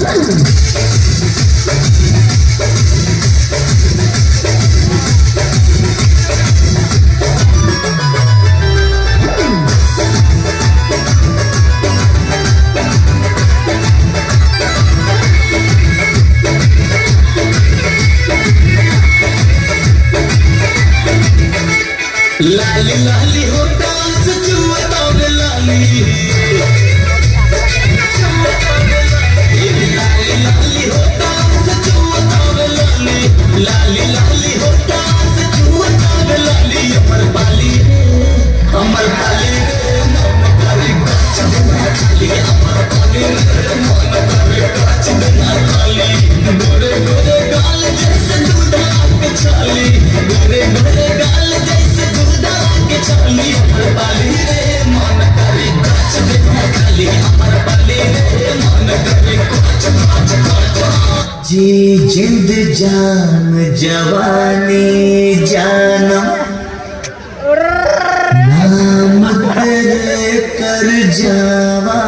लाली लाली हो डांस जुआ लाली लाली लाली हो डांस जुआ लाली लाली लाली हो डांस जुआ लाली अमर पाली रे मन करे कच्च बिना खाली अमर पाली रे मन करे कच्च बिना खाली गोरे गोरे गाल जैसे दूधा के छाली गोरे गोरे गाल जैसे चाली अमर पाली रे मन करे कच्च बिना खाली अमर पाली रे मन करे कच्च कच्च कच्च जी जिंद जान जवानी जानम नाम तेरे कर जावा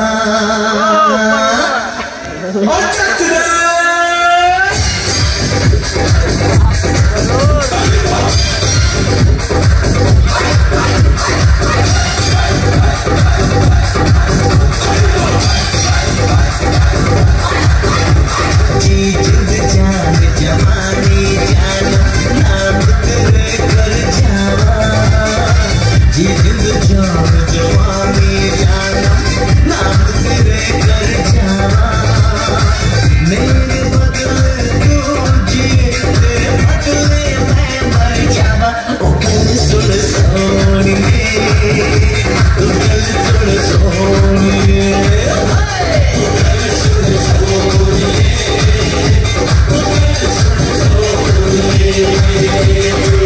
Yeah.